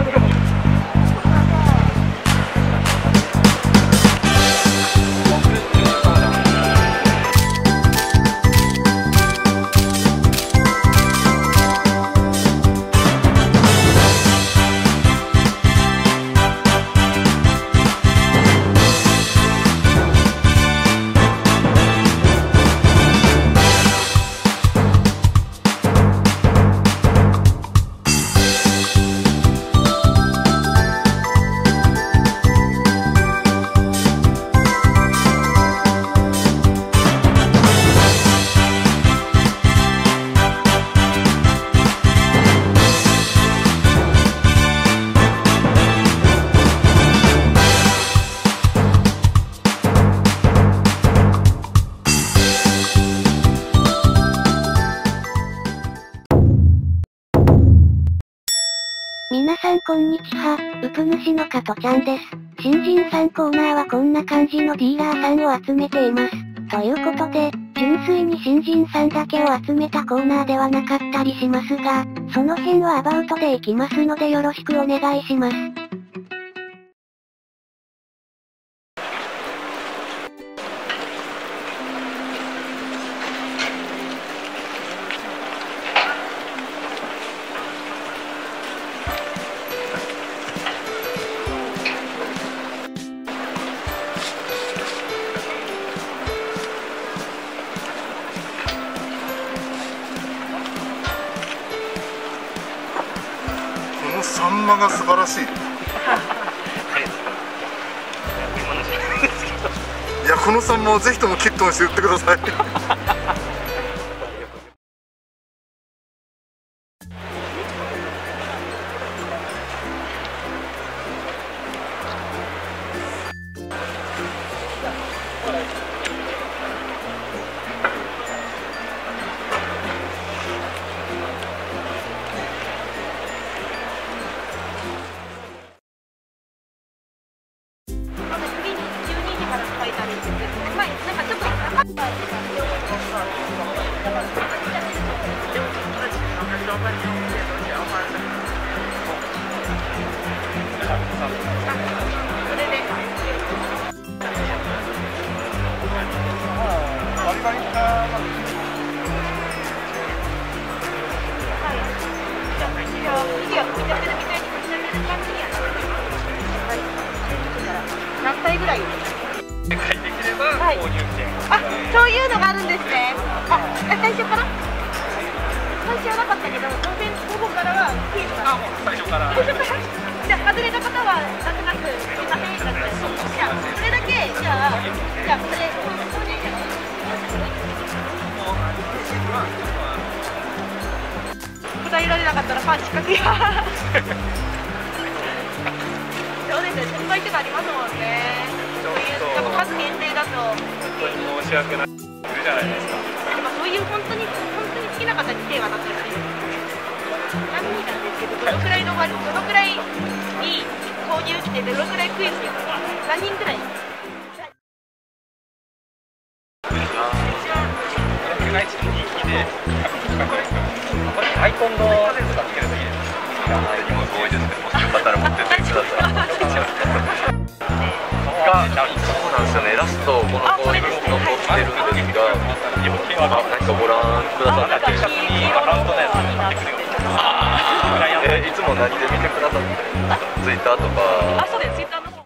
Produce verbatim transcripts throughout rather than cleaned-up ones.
皆さんこんにちは、うぷ主の加トちゃんです。新人さんコーナーはこんな感じのディーラーさんを集めています。ということで、純粋に新人さんだけを集めたコーナーではなかったりしますが、その辺はアバウトでいきますのでよろしくお願いします。 このサンマが素晴らしい。いや、このサンマをぜひともキットにして売ってください。 何歳ぐらい？ 理解できれば購入券。 あ、そういうのがあるんですね。あ、最初から？最初はなかったけど、当然午後からはキープが。 あ、もう最初から。 最初から。じゃあ外れた方はなんとなくすいませんだったり。じゃあそれだけじゃあじゃあこれ購入券。答えられなかったらパンチかけや。そうですね、先輩とかありますもんね。そういうやっぱ数限定だと本当に申し訳ない。いるじゃないですか。 でもそういう本当に本当に好きな方に手が当たったりする。何人なんですけど、どのくらいの割どのくらいに購入してどのくらいクイズに何人くらい？ 世界一の人気で、これアイコンの使ってるといいです。いや、あれにもすごいですね。もしよかったら持ってってください。が、そうなんですよね。ラストこの子に残ってるんですが、何かご覧くださってる。ラストのやつに持ってくるよ。えー、いつも何で見てくださってる？ツイッターとか。 あ、そうです。ツイッターの方。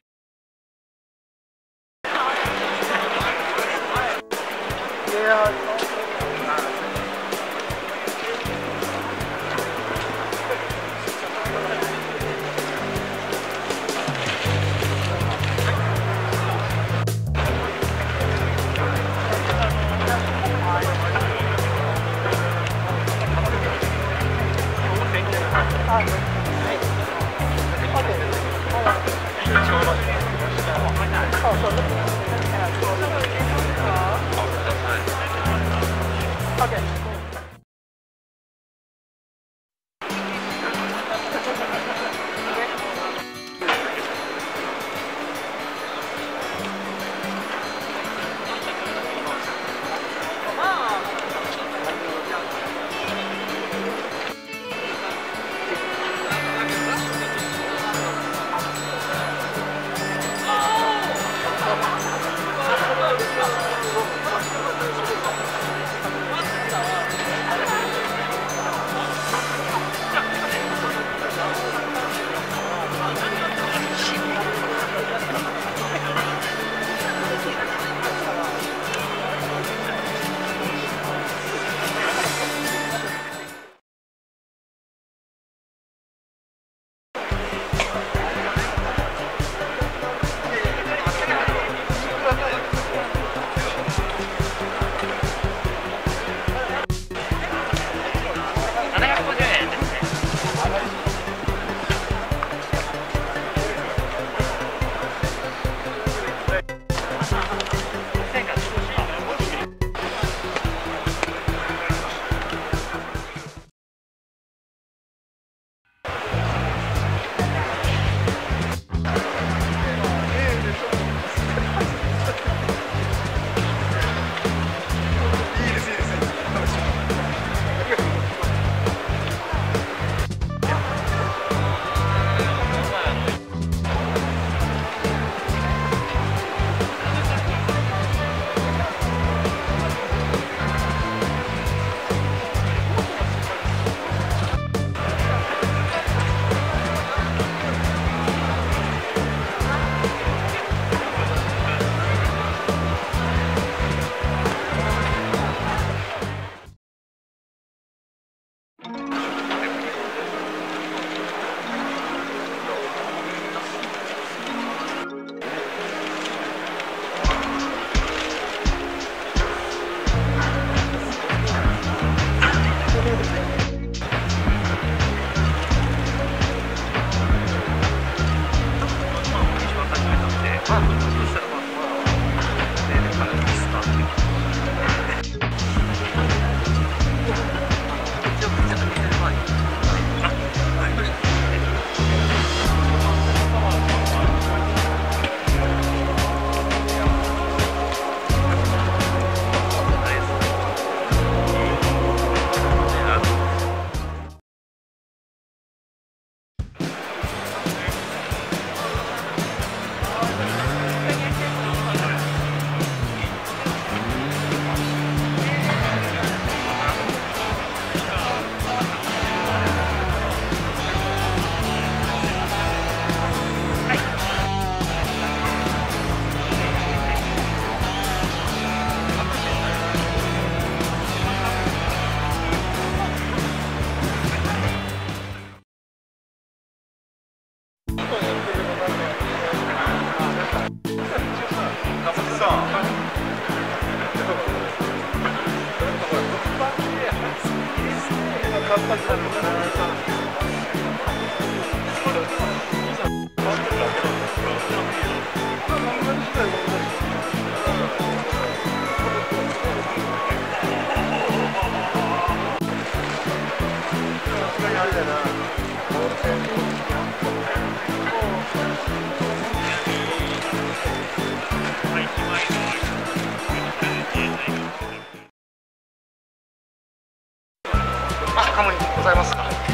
あ、カモにございますか。一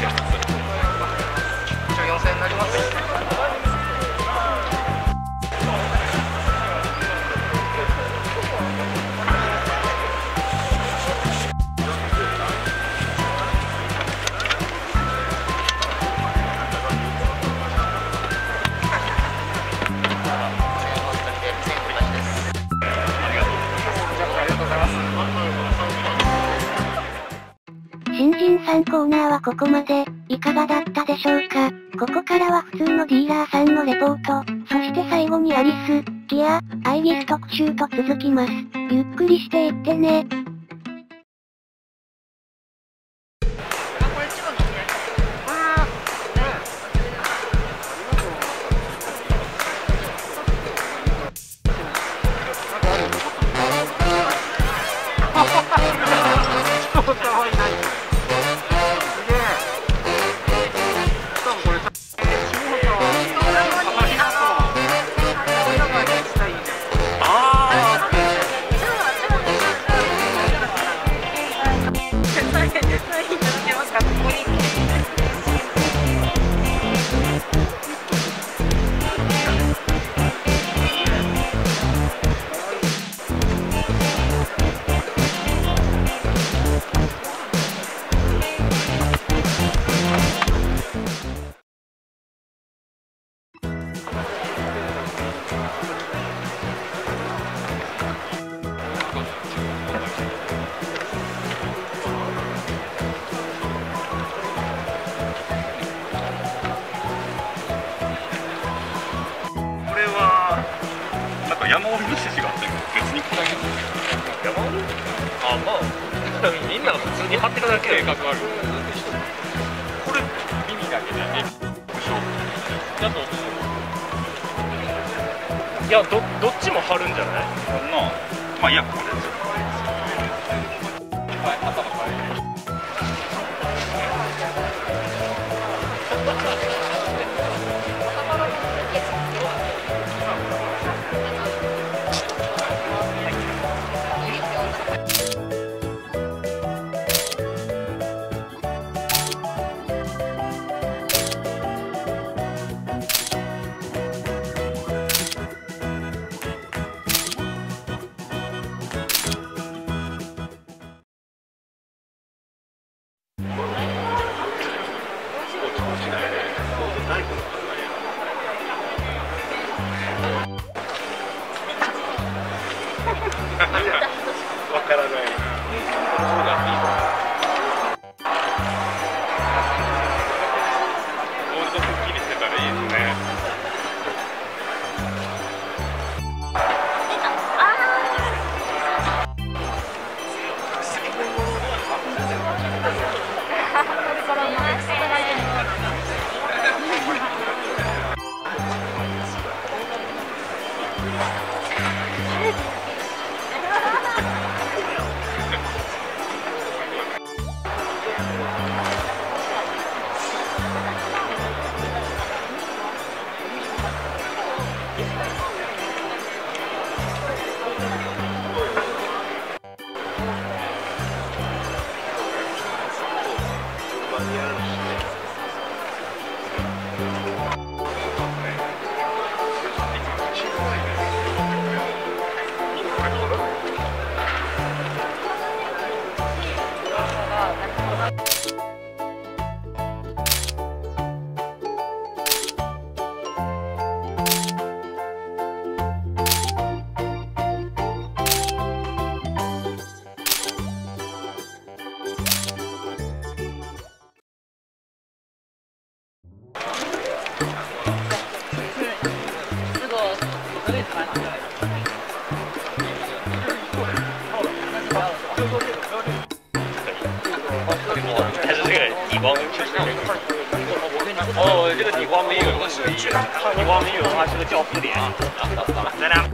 応よんせんえんになります。 新人さんコーナーはここまで、いかがだったでしょうか。ここからは普通のディーラーさんのレポート、そして最後にアリス、ギア、アイギス特集と続きます。ゆっくりしていってね。 山折りの指示があって別にこれ山折り？あ、まあみんなが普通に貼ってるだけで計画ある。 これ耳だけでねでしょだといや、ど、どっちも貼るんじゃない？ まあまあいやこれですよ頭の変えわからない。もうちょっとすっきりしてたらいいですね。 光确实有。哦，这个底光没有，底光没有的话是个教父脸。咱俩。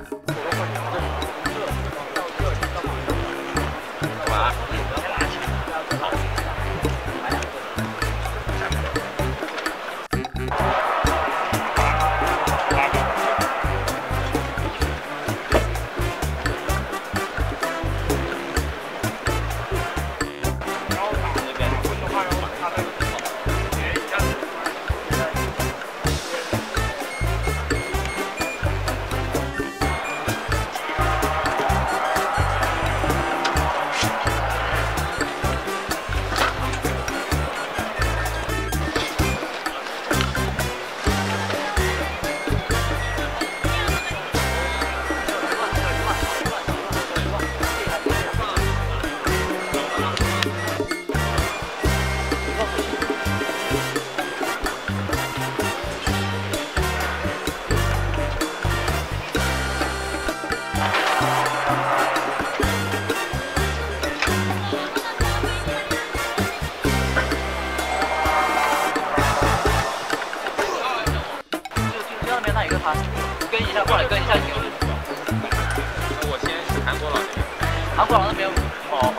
跟一下过来，跟一下球。 我先是韩国佬那边， 韩国佬那边哦。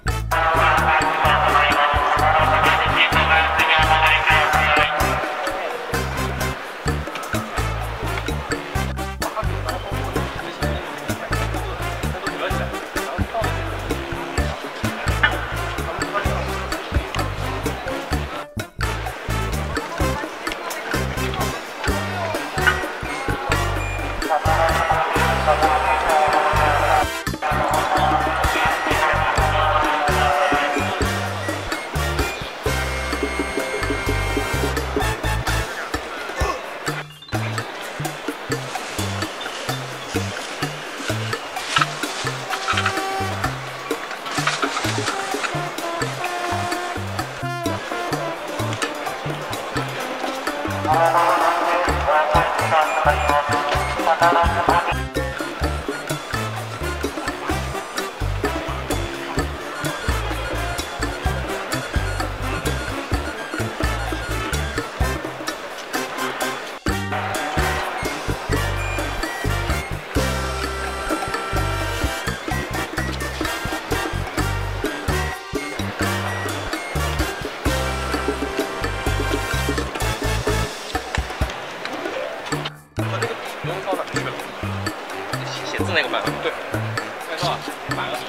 写字那个板子，对，没错，板子。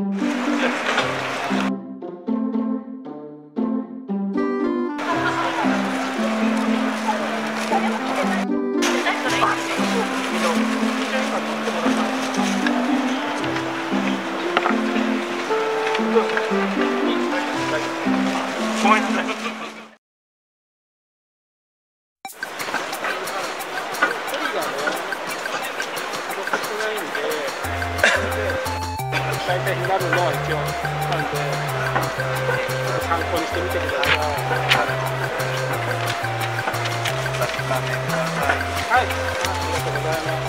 ごめんなさい。 大体になるのは一応あるんで、参考にしてみてください。はい、ありがとうございます。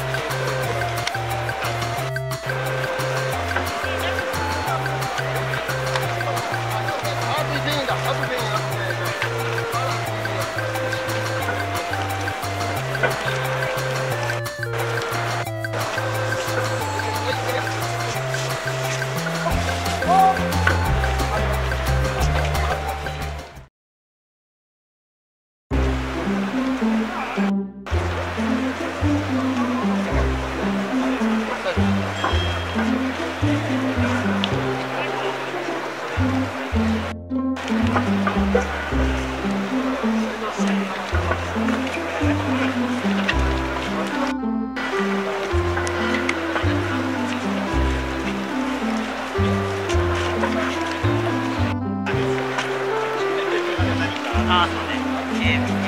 あとせんえんだ、あとせんえん、あとせんえん。 あ、そうね。えー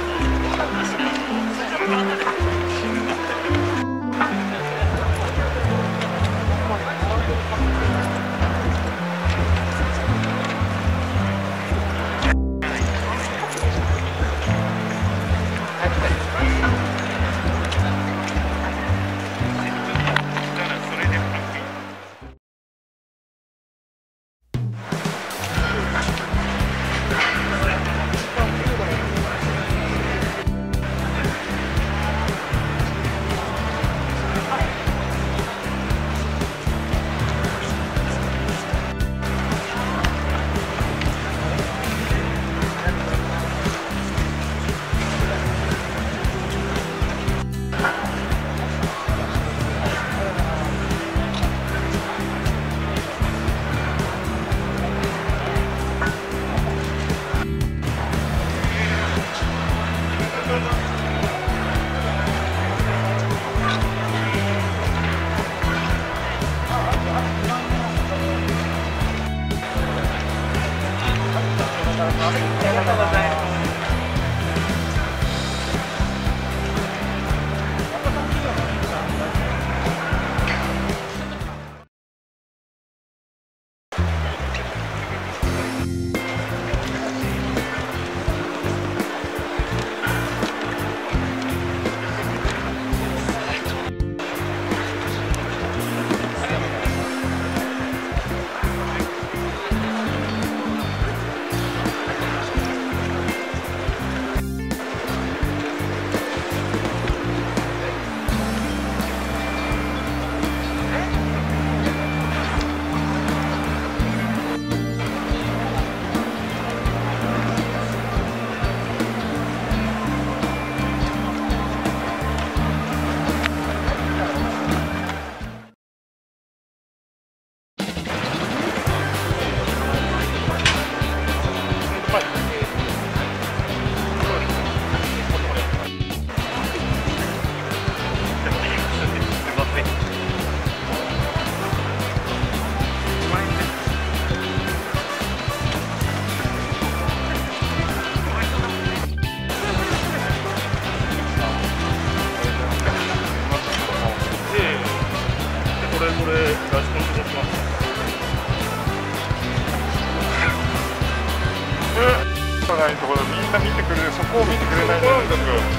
ないところみんな見てくれる、そこを見てくれないのに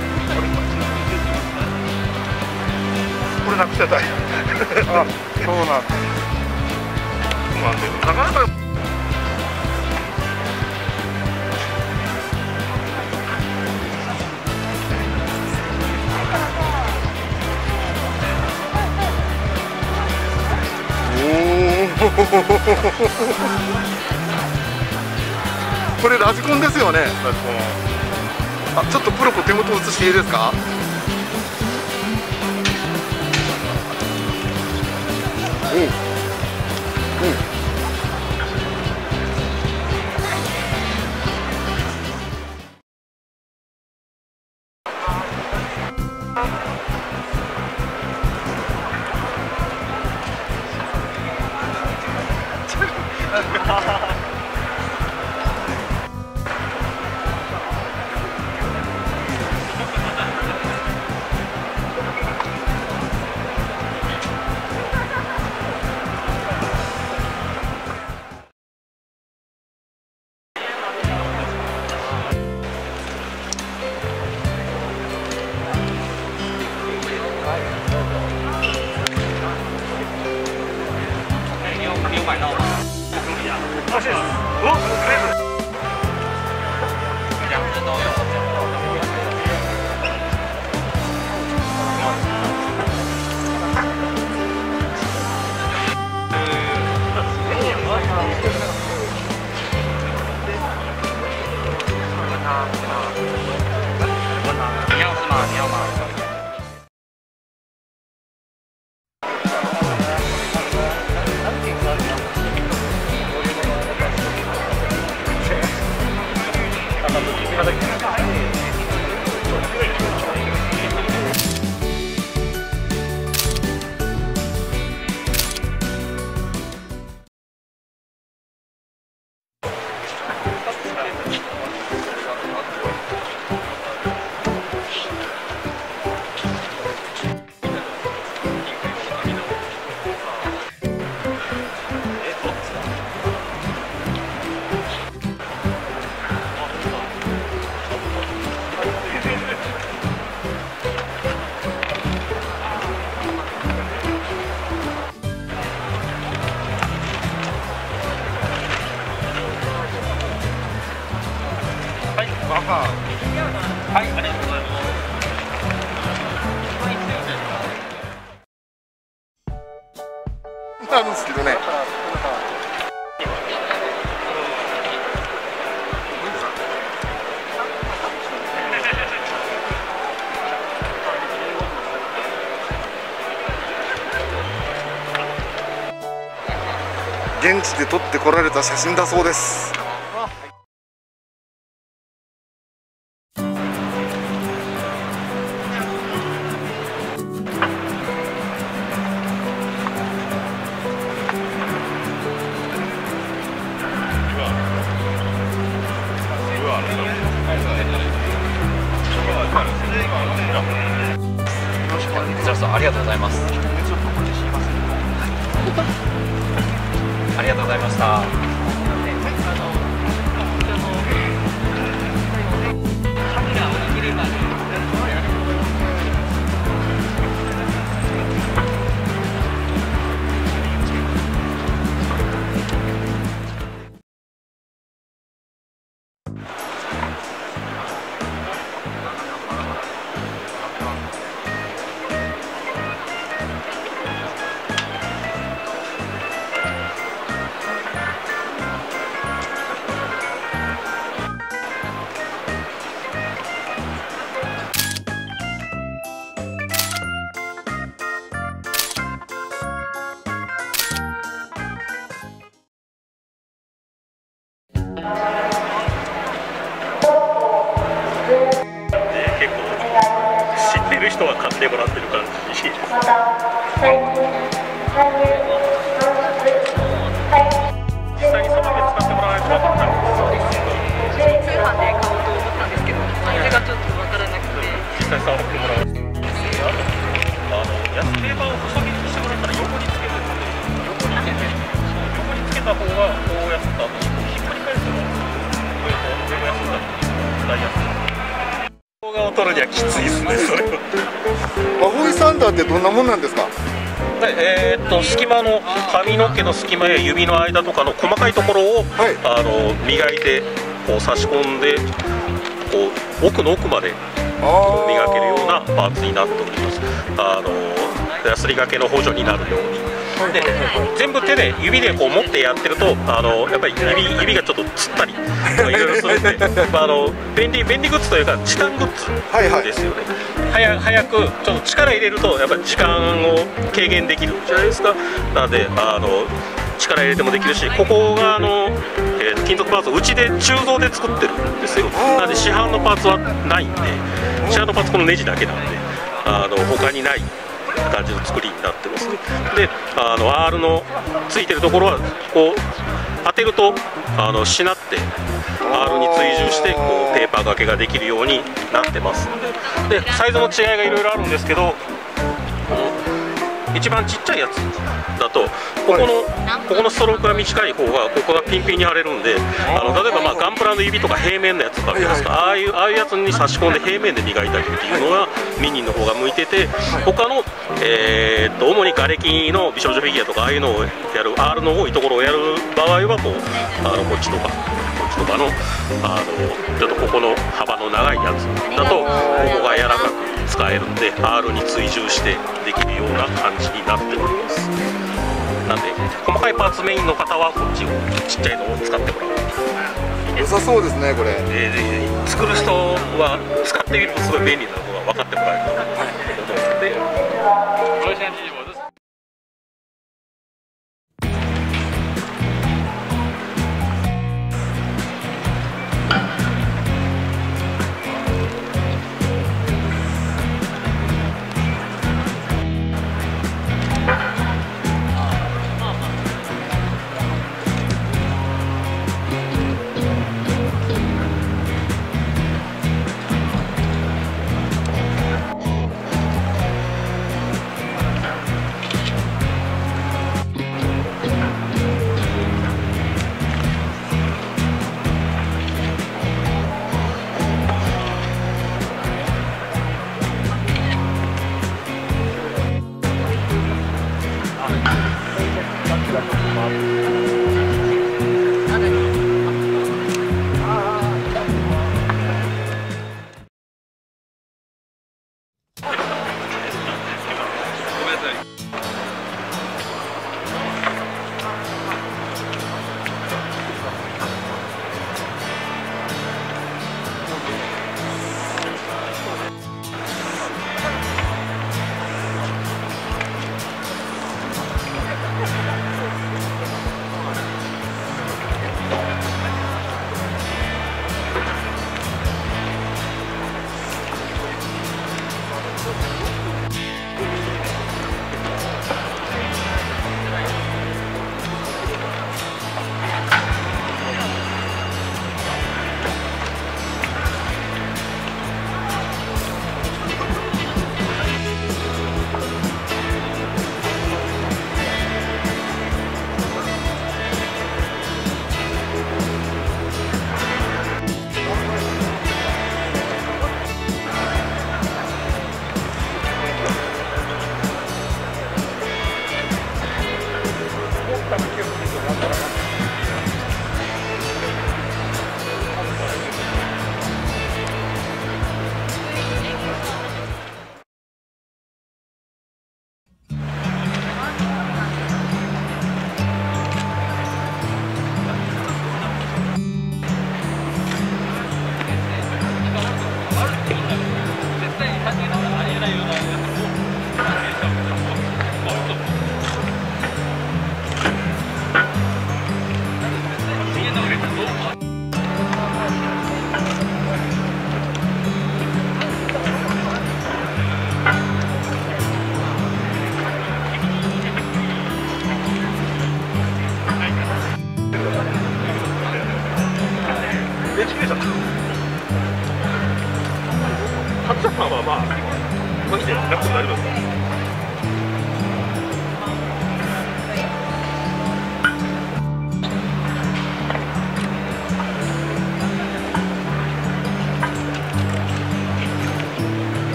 これなくちゃ大変あ、そうなんだ。そうなんだよ、なかなかこれラジコンですよね。ラジコン。あ、ちょっとプロポ手元映していいですか。うん。うん。 はい、ありがとうございます。 あるんですけどね。現地で撮ってこられた写真だそうです。 ありがとうございます。ありがとうございました。 人は買ってもらってる感じです。実際にそので使ってもらわないと分からない。そうですよね。通販で買おうと思ったんですけど、それがちょっと分からなくて。実際触ってもらう。あの安定版を細切りにしてもらったら横につけて、横につけて、横につけた方がこうやった後にひっくり返すの。上と上が安いんだと使いやすい。動画を撮るにはきついですね、それは。 ワホイサンダーってどんなもんなんですか？ はい、えー、っと隙間の髪の毛の隙間や指の間とかの細かいところを、はい、あの磨いてこう差し込んでこう奥の奥まで磨けるようなパーツになっております。あのヤスリがけの補助になるように。で全部手で指でこう持ってやってるとあのやっぱり 指, 指がちょっとつったりいろいろするんでまあ、あの便利便利グッズというか時短グッズですよね。はいはい、早くちょっと力入れるとやっぱり時間を軽減できるじゃないですか。なのであの力入れてもできるし、ここがあの、えー、金属パーツをうちで鋳造で作ってるんですよ。なので市販のパーツはないんで、市販のパーツこのネジだけなんであの他にない感じの作りになってますね。であの アール のついてるところはこう当てるとあのしなって アール に追従してこうペーパー掛けができるようになってます。でサイズの違いがいろいろあるんですけど、一番ちっちゃいやつだとここのここのストロークが短い方がここがピンピンに貼れるんで、あの例えばまあガンプラの指とか平面のやつとかあるじゃないですか、ああいうああいうやつに差し込んで平面で磨いたりっていうのがミニの方が向いてて、他のえーっと主に瓦礫の美少女フィギュアとかああいうのをやる アール の多いところをやる場合はこうあのこっちとかこっちとかのあのちょっとここの幅の長いやつだとここが柔らかく使えるんで アール に追従してできるような感じになっております。なんで細かいパーツメインの方はこっちをちっちゃいのを使ってもらう。 良さそうですねこれ。 えー、作る人は使ってみるとすごい便利なのが分かってもらえると思うので。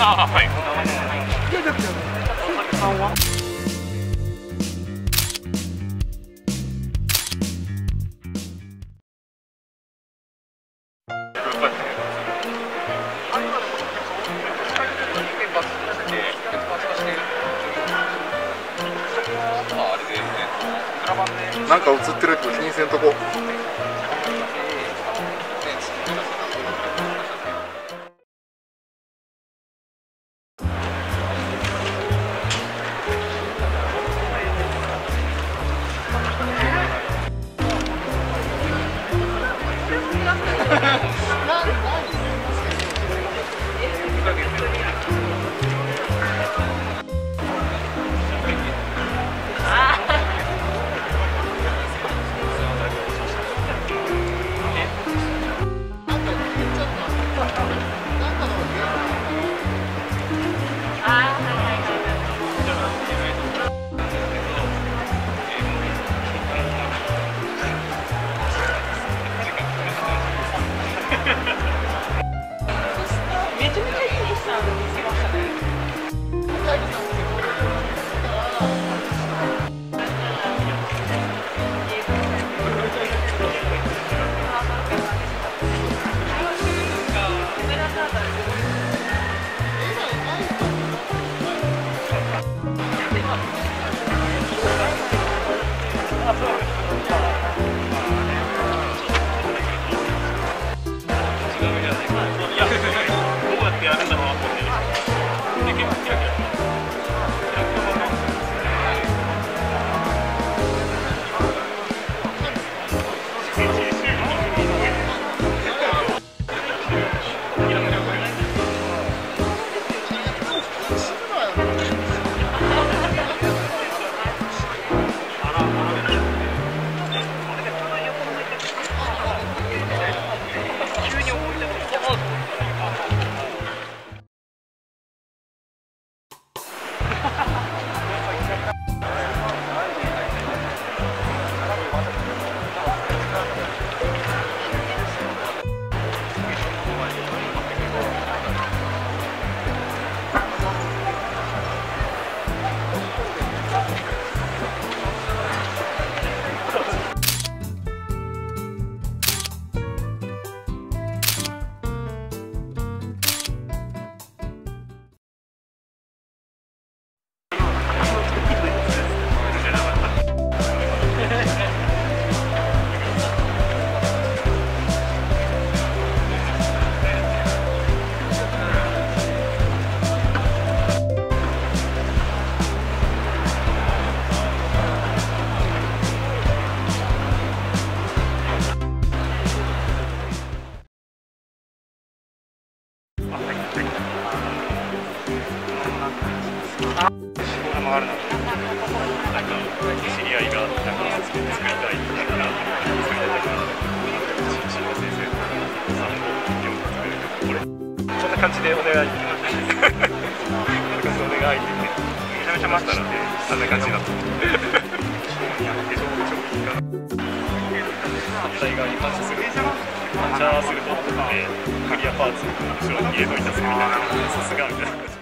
ああ、はい。 じゃあだって鈴木さんはなんか映ってるって気にせんとこ。 感じでお願い。お願いって言って、めちゃめちゃ待ったらね、あんな感じだった。反対側にパンチする。パンチャーすると、えー、クリアパーツ後ろに入れといたすみたいな。さすがみたいな感じ。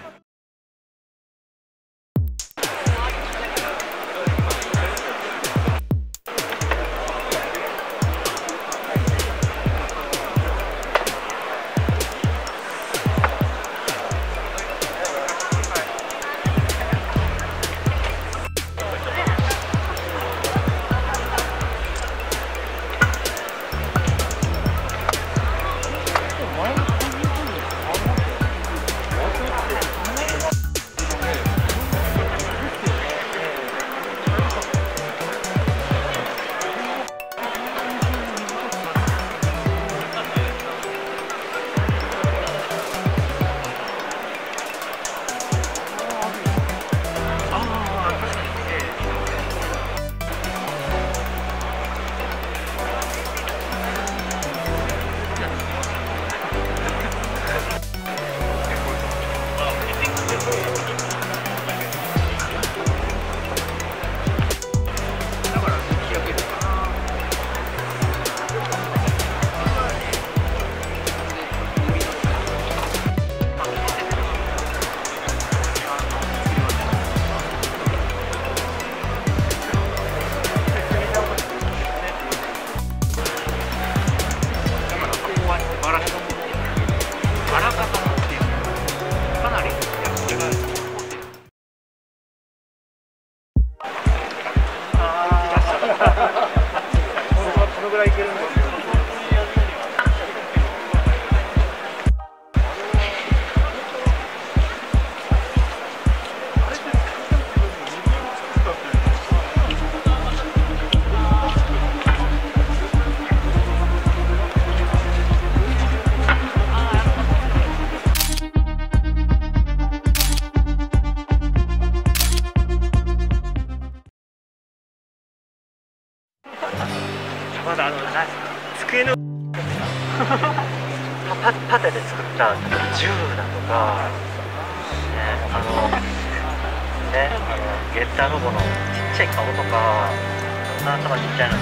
パ盾で作った銃だとか、ね、あのね、あのゲッターロボのちっちゃい顔とか、そんな頭ちっちゃいのに、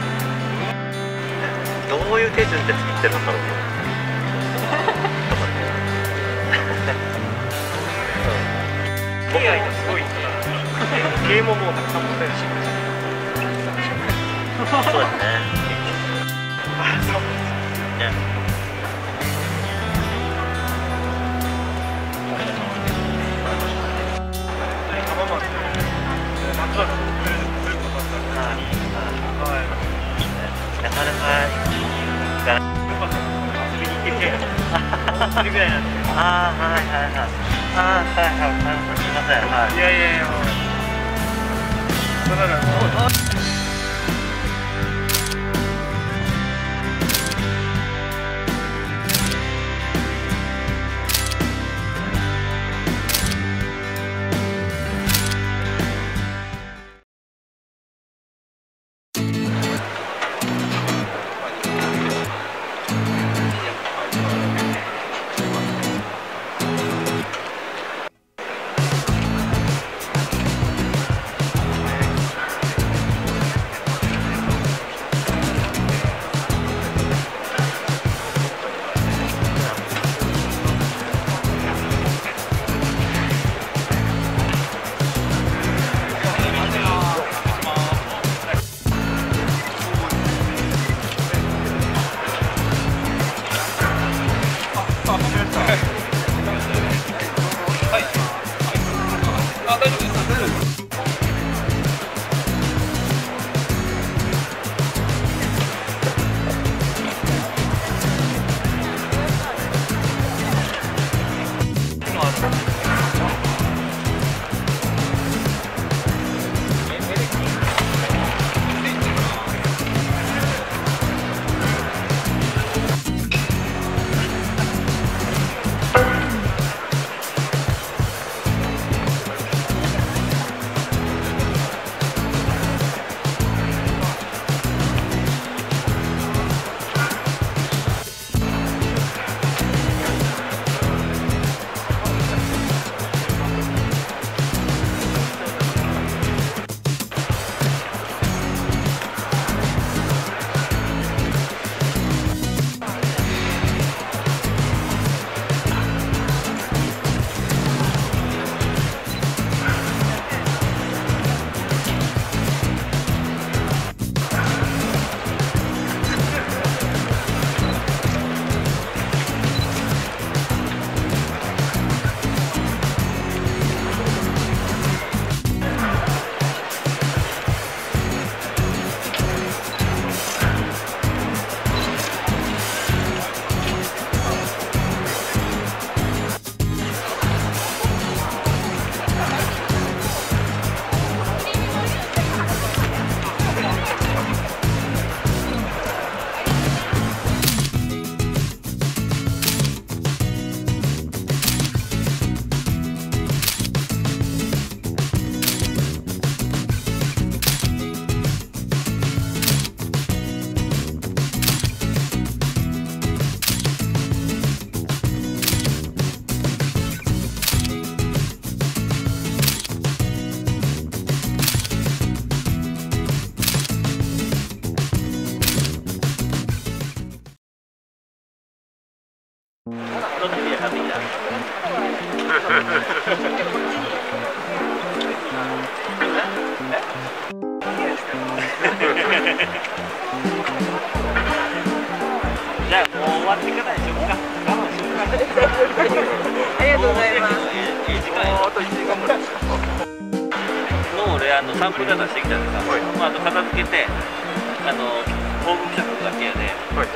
どういう手順で作ってるんだろう。以外のすごいゲームももうたくさん持ってるし。そうですね。あ、そうですね。なかなか行かない。それぐらいなんです。ああ、はいはいはい。ああ、はいはいはい。すみません。はい。いやいやいや。だからもう。 じゃあもう終わってからにしようか。我慢しようか。 ありがとうございます。 いい時間よ。あといちじかんぐらい。もう俺あのサンプル出してきたんでさ、まああと片付けてあの報告者だけやで。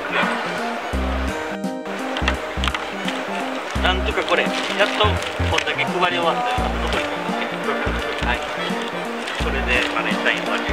なんとかこれやっとこんだけ配り終わったよ。残りこんだけ。はい。それでバレンタイン終わり。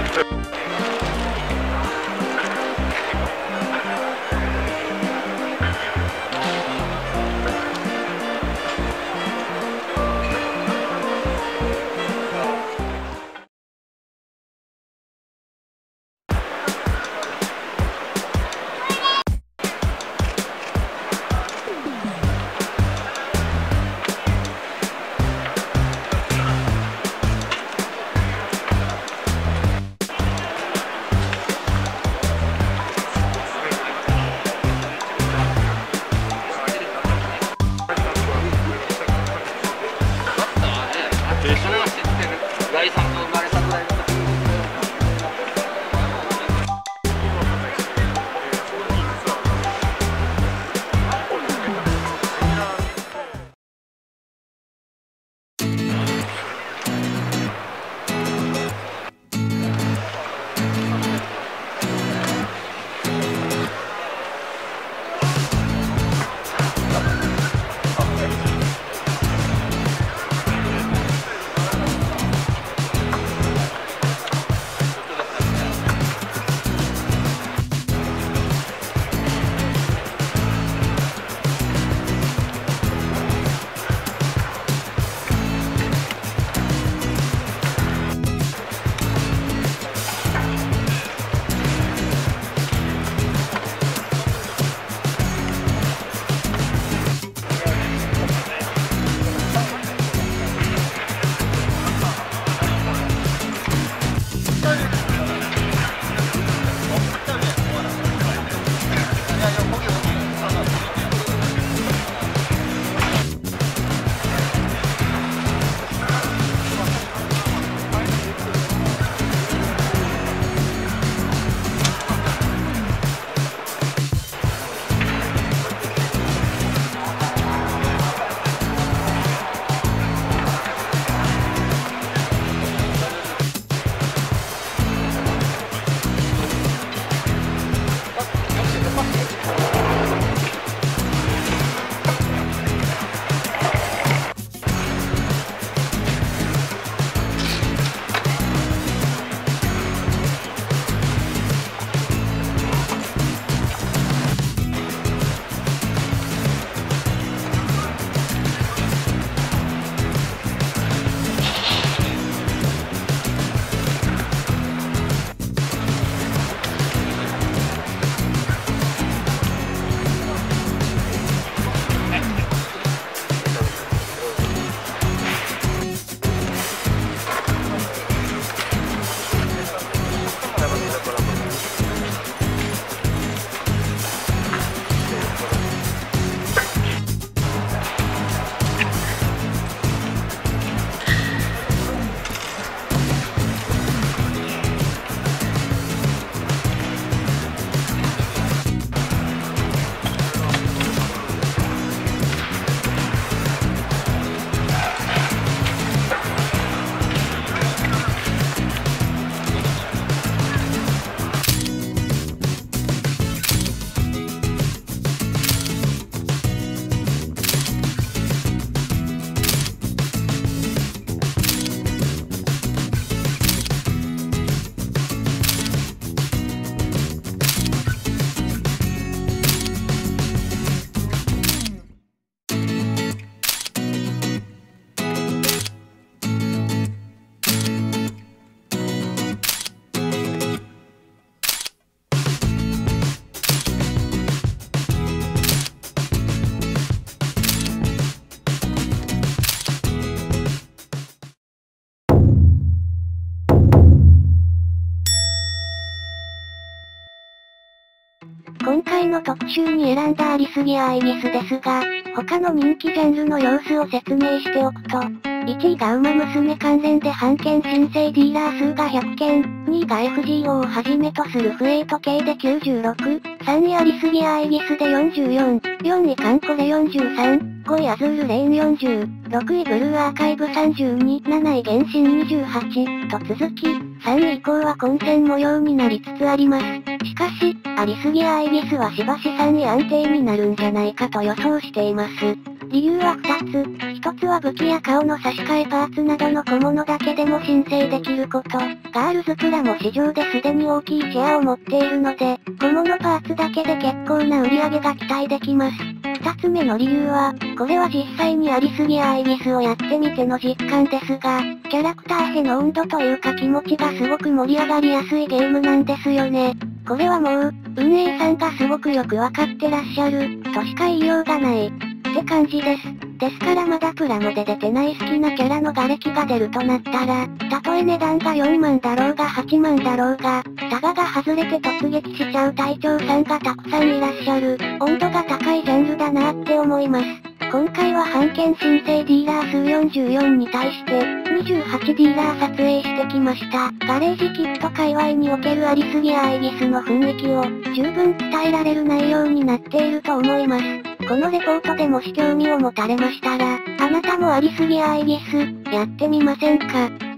の特集に選んだありすぎやアイギスですが、他の人気ジャンルの様子を説明しておくと、いちいがウマ娘関連で版権申請ディーラー数がひゃっけん、にいが エフジーオー をはじめとするフエイト系できゅうじゅうろく、さんいありすぎやアイギスでよんじゅうよん、よんいカンコレよんじゅうさん、ごいアズールレインよんじゅう、ろくいブルーアーカイブさんじゅうに、なない原神にじゅうはち、と続き、さんい以降は混戦模様になりつつあります。しかし、ありすぎやアイギスはしばしさんい安定になるんじゃないかと予想しています。理由はふたつ。ひとつは武器や顔の差し替えパーツなどの小物だけでも申請できること。ガールズプラも市場ですでに大きいシェアを持っているので、小物パーツだけで結構な売り上げが期待できます。ふたつめの理由は、これは実際にありすぎやアイギスをやってみての実感ですが、キャラクターへの温度というか気持ちがすごく盛り上がりやすいゲームなんですよね。これはもう、運営さんがすごくよくわかってらっしゃる、としか言いようがない、って感じです。ですからまだプラモで出てない好きなキャラの瓦礫が出るとなったら、たとえ値段がよんまんだろうがはちまんだろうが、タガが外れて突撃しちゃう隊長さんがたくさんいらっしゃる、温度が高いジャンルだなって思います。今回は版権申請ディーラー数よんじゅうよんに対して、にじゅうはちディーラー撮影してきました。ガレージキット界隈におけるありすぎやアイギスの雰囲気を、十分伝えられる内容になっていると思います。このレポートでもし興味を持たれましたら、あなたもありすぎやアイギス、やってみませんか？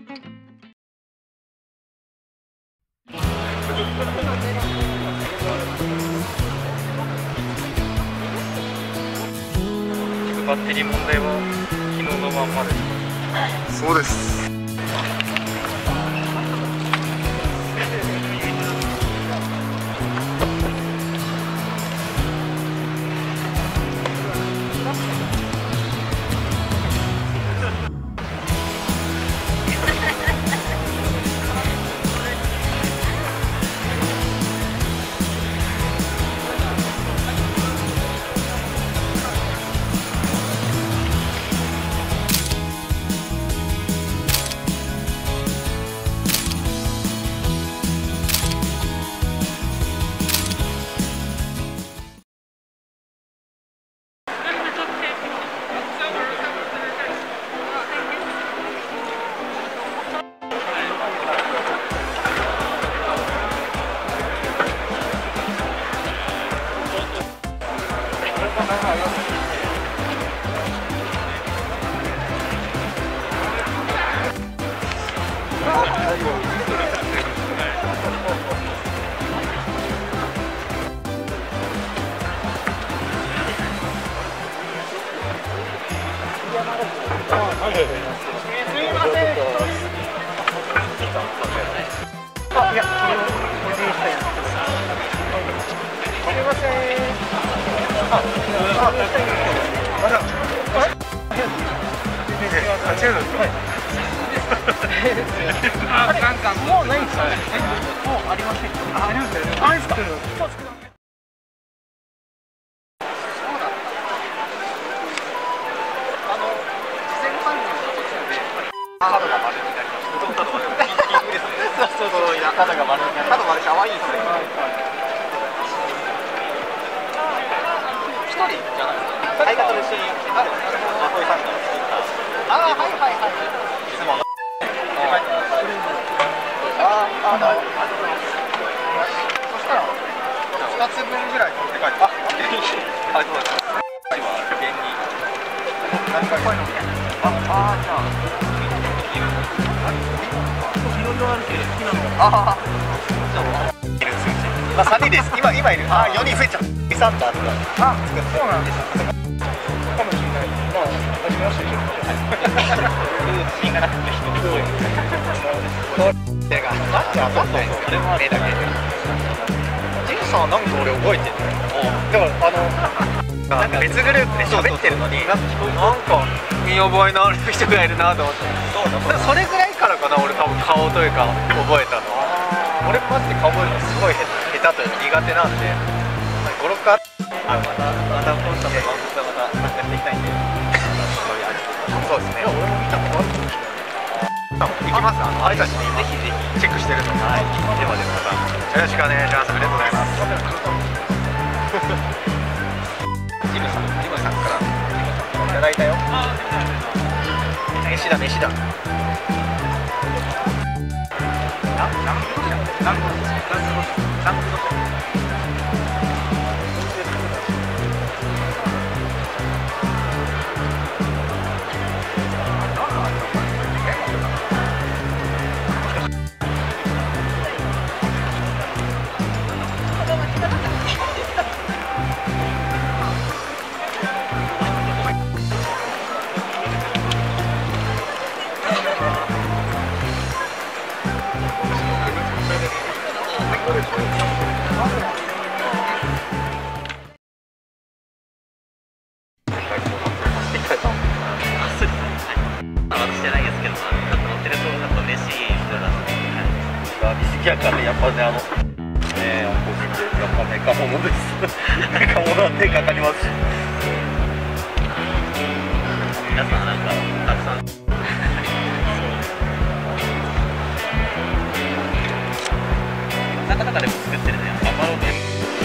バッテリー問題は昨日のまんまです。 そうです。 あ、なんかもうないんですか？もうありません。あ、ありますよね。あ、いいですか？ 角が丸になりました。角が丸になりました。そうそうそう、角が丸になりました。角丸可愛いですね。一人じゃないですか。相方と一緒にある。あ、こういう感じの。ああ、はいはいはい。いつもの。ああ、なるほど。そしたら二つ分ぐらい持って帰って。あ、あ、そうです。今便利。何回こういうの。あ、あーじゃあ。ああ、まあ三人です。今今いる。あ、四人増えちゃう。二三とあった。あ、そうなんです。かもしれない。まあ初めましてでしょ。ルーチンがなくて人に多い。これがマッチ当たんないんですよ。目だけで。ジンさんなんか俺覚えてる。だからあのなんか別グループで喋ってるのに、なんか見覚えのある人がいるなと思って。それぐらいからかな、俺多分顔というか覚えたの。俺マジで顔覚えるのすごい下手というか苦手なんで、ご、ろっかいあ、またまた今度の番組でまた参加していきたいんで、そうですね。俺も見たことあるんですけど。行きます。あの、あれたちにぜひぜひチェックしてるので、はい。ではではまたよろしくお願いします。ありがとうございます。 ジムさん、ジムさんからいただいたよ。飯だ、飯だ。やっぱね、あの、ねえ、個人でやっぱメカモノです。メカモノは手かかります。皆さんなんかたくさん。なかなかでも作ってるね。頑張ろうね。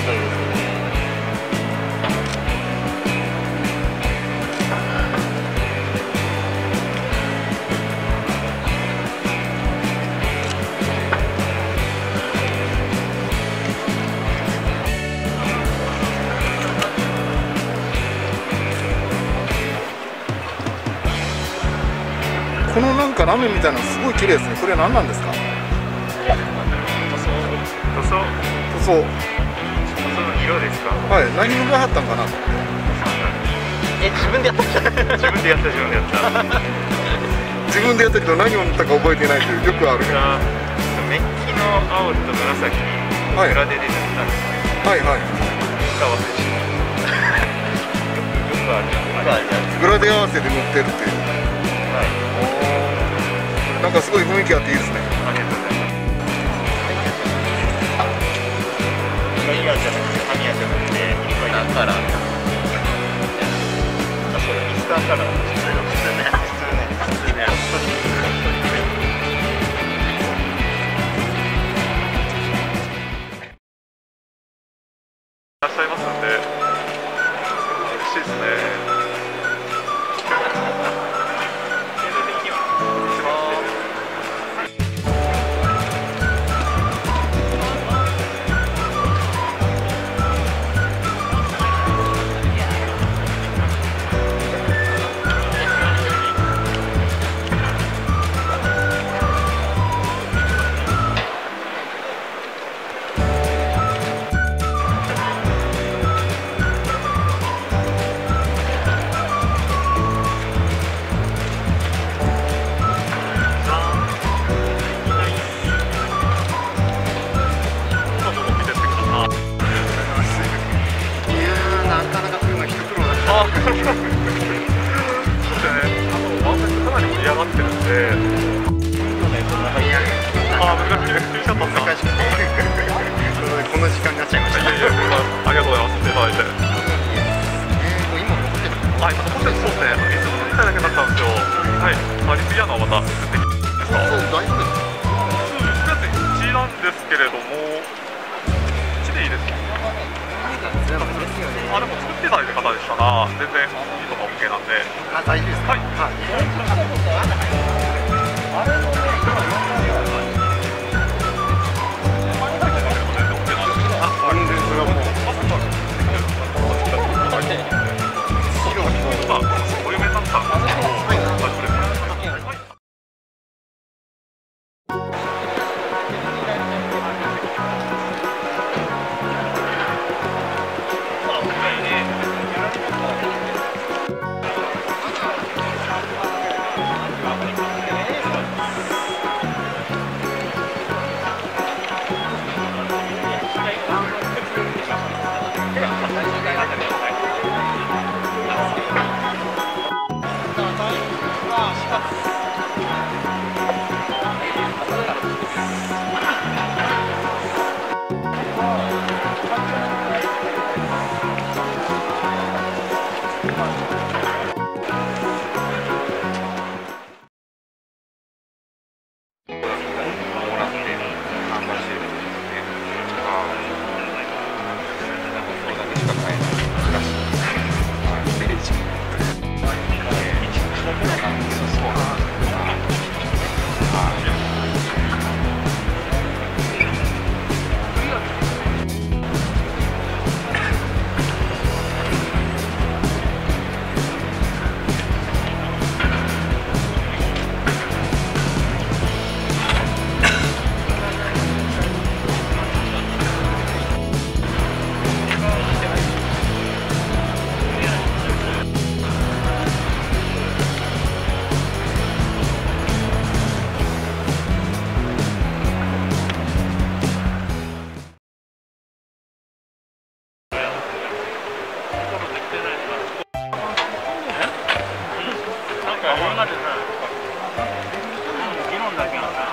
このなんかラメみたいなのすごい綺麗ですね。これは何なんですか？塗装。塗装。塗装の色ですか？はい。何色があったんかな。 え、自分でやったんじゃない？ 自分でやった自分でやった。自分でやったけど何を塗ったか覚えてないというよくある。 メッキの青と紫にグラデで塗ったんです。 はいはい。 合わせて。よくある。 グラデ合わせで塗ってるっていう。はい。なんかすごい雰囲気あっていいですね。 ありがとうございます。ドライヤーじゃなくて、紙屋じゃなくて、いっぱいだから。あ、それミスターカラー。普通ね。普通ね。普通ね。本当に。いらっしゃいますので、嬉しいですね。あ、でも作ってない方でしたら全然いいとか OK なんで。あ、大丈夫ですか。はい。お嫁さんさん。 みんなでさ、議論だけはさ。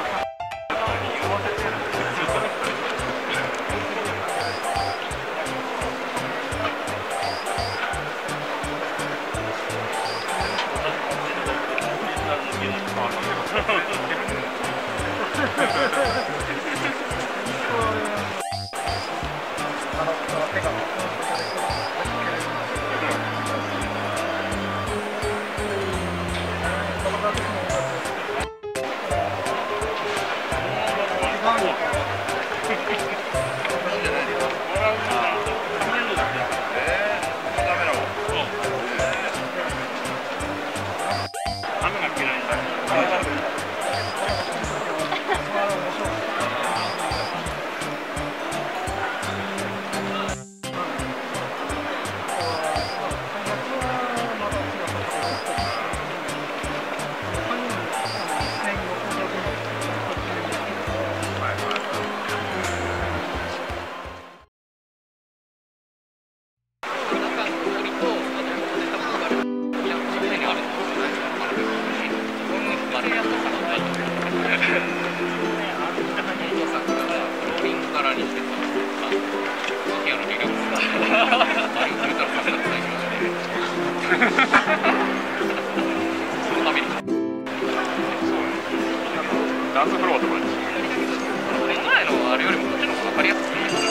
ダンスフロアとかです。 前のあれよりもこっちの方が分かりやすくていいですね。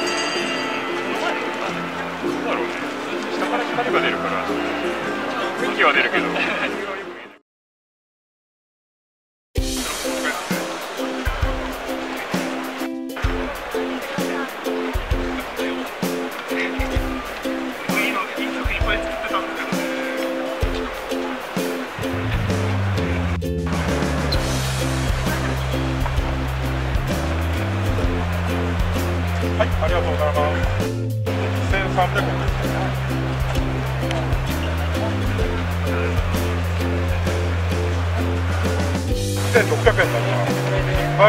どうだろうね。下から光が出るから雰囲気は出るけど。はい、ありがとうございます。せんさんびゃくえんです。せんろっぴゃくえんになります。はい。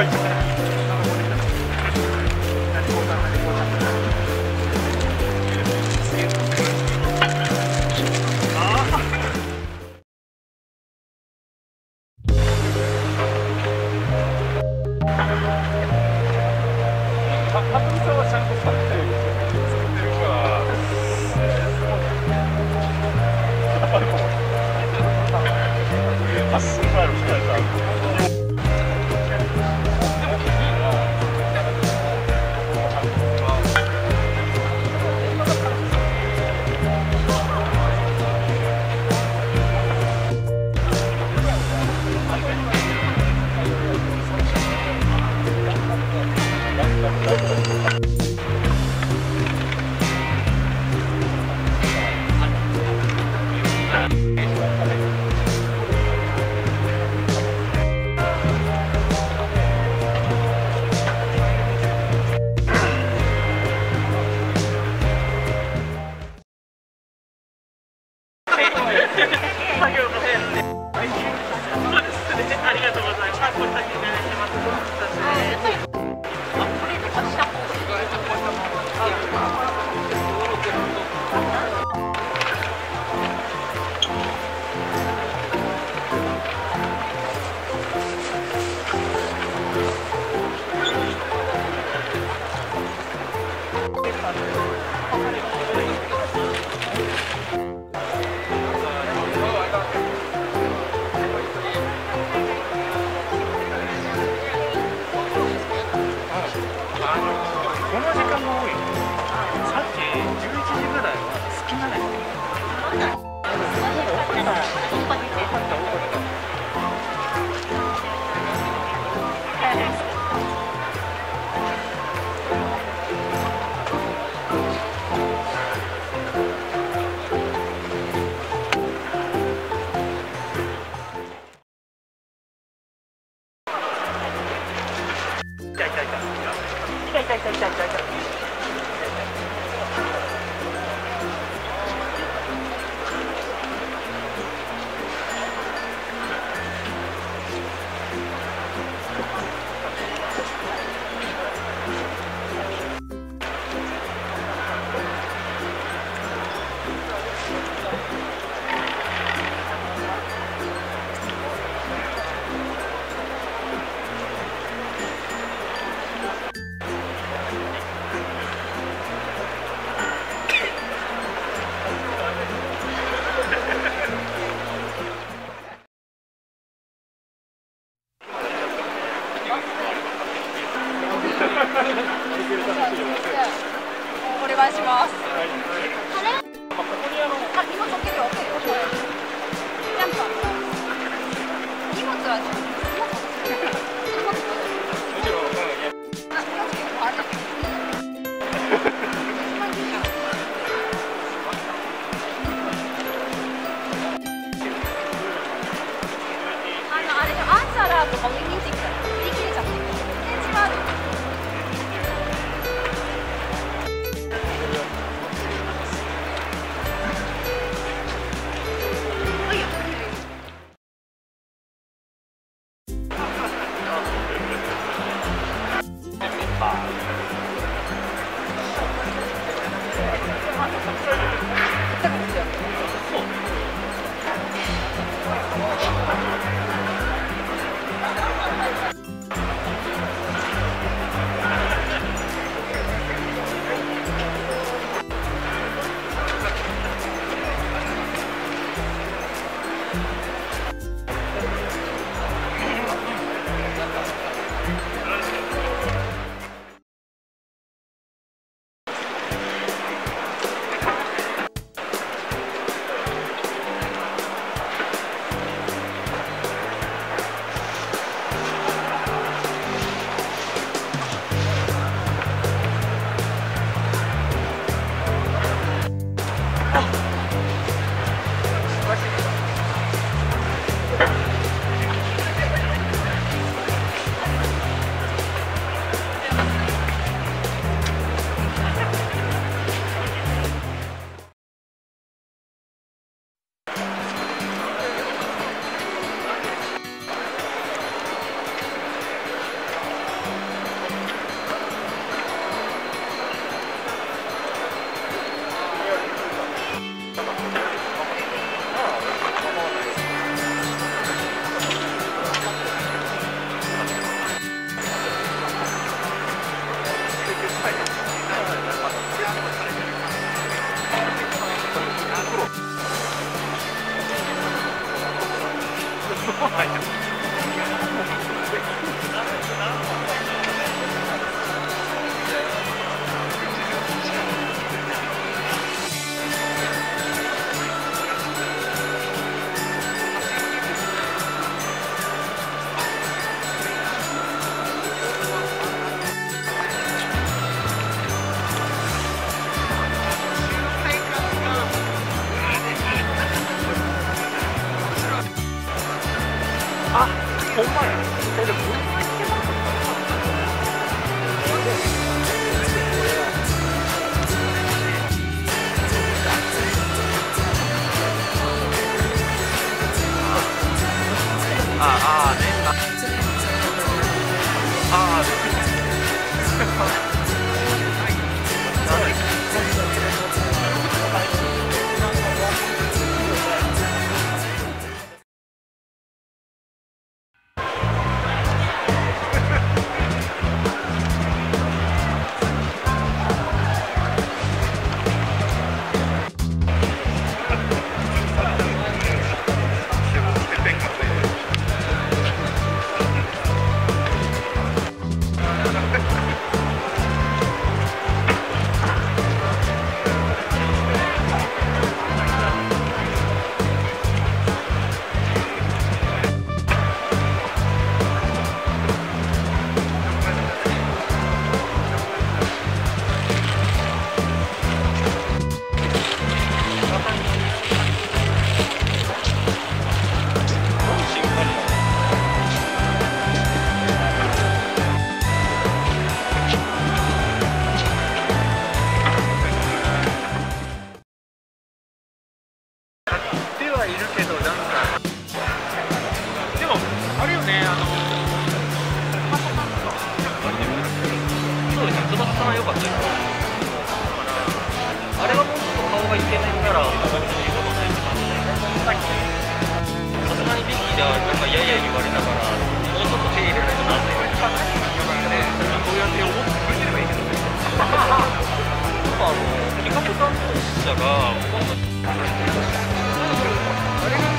ほんまや。え、でもああ、ああね。ああ。はいるけど、なんかでもあれよね、あのそうですね、翼さんは良かったです。だからあれはもうちょっと顔がイケメンなら別に言うことないかな。さすがにビキではなんかやや言われながら、もうちょっと手入れないとなって言われて、そうやって思ってくれてればいいけどね。あの企画担当者があれが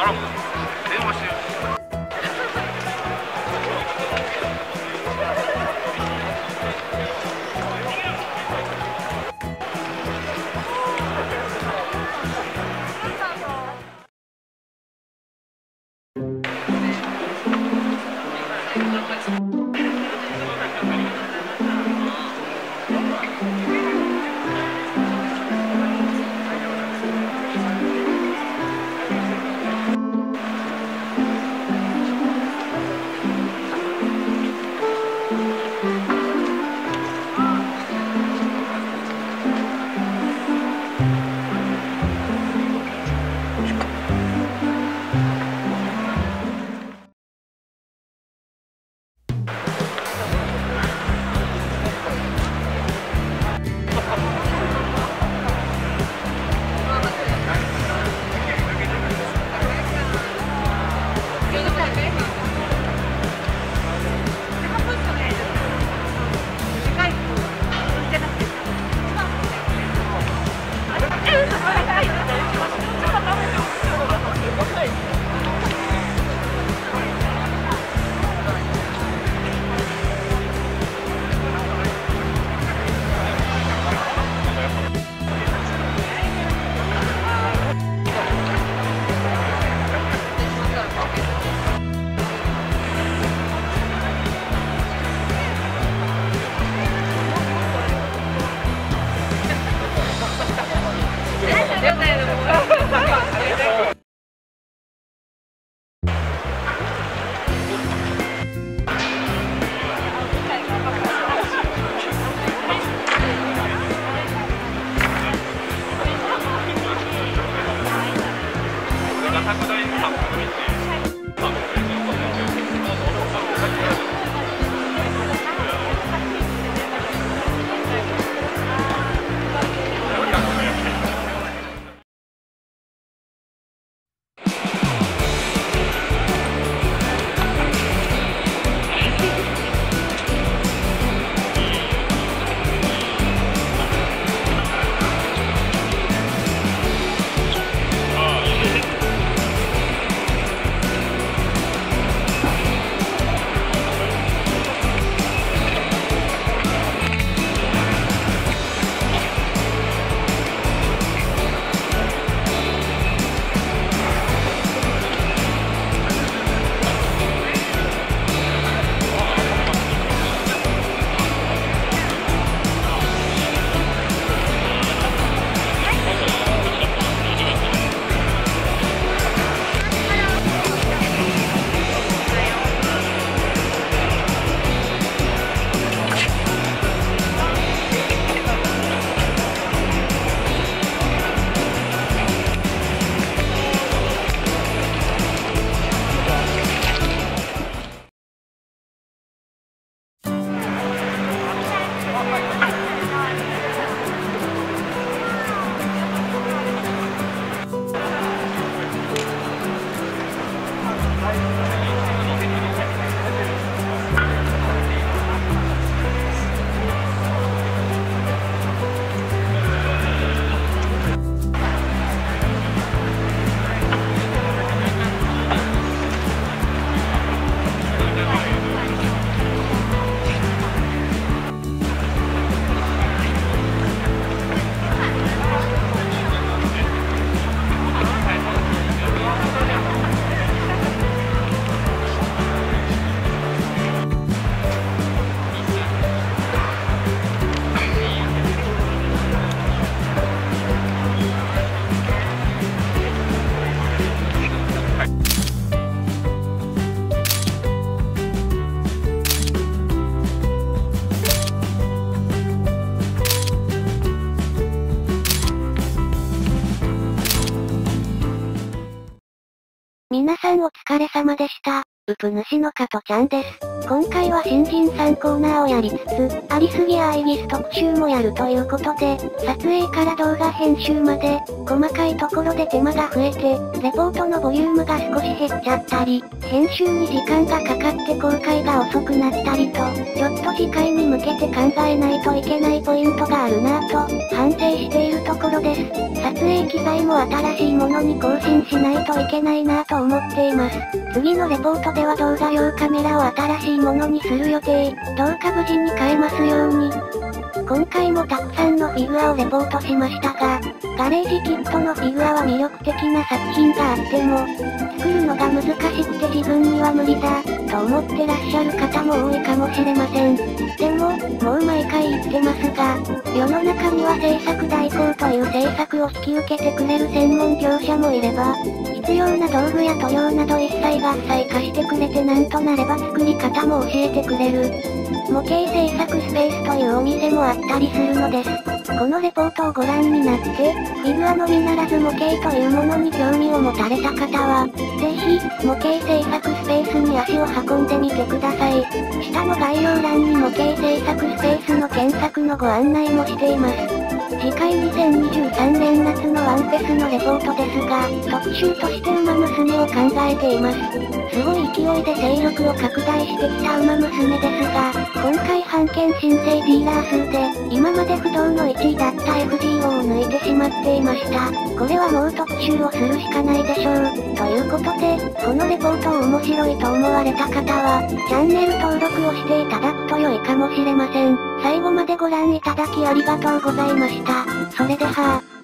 らんもん。電話してる。 皆さんお疲れ様でした。うぷ主の加トちゃんです。 今回は新人さんコーナーをやりつつ、ありすぎやアイギス特集もやるということで、撮影から動画編集まで、細かいところで手間が増えて、レポートのボリュームが少し減っちゃったり、編集に時間がかかって公開が遅くなったりと、ちょっと次回に向けて考えないといけないポイントがあるなぁと、反省しているところです。撮影機材も新しいものに更新しないといけないなぁと思っています。次のレポートでは動画用カメラを新しいものにする予定。どうか無事に買えますように。今回もたくさんのフィギュアをレポートしましたが、ガレージキットのフィギュアは魅力的な作品があっても、作るのが難しくて自分には無理だ、と思ってらっしゃる方も多いかもしれません。でも、もう毎回言ってますが、世の中には制作代行という制作を引き受けてくれる専門業者もいれば、必要な道具や塗料など一切合切化してくれてなんとなれば作り方も教えてくれる。模型制作スペースというお店もあったりするのです。このレポートをご覧になって、フィギュアのみならず模型というものに興味を持たれた方は、ぜひ、模型制作スペースに足を運んでみてください。下の概要欄に模型制作スペースの検索のご案内もしています。次回にせんにじゅうさんねん夏のワンフェスのレポートですが、特集としてウマ娘を考えています。すごい勢いで勢力を拡大してきたウマ娘ですが、今回版権申請ディーラー数で、今まで不動のいちいだった エフジーオー を抜いてしまっていました。これはもう特集をするしかないでしょう。ということで、このレポートを面白いと思われた方は、チャンネル登録をしていただくと良いかもしれません。最後までご覧いただきありがとうございました。それでは。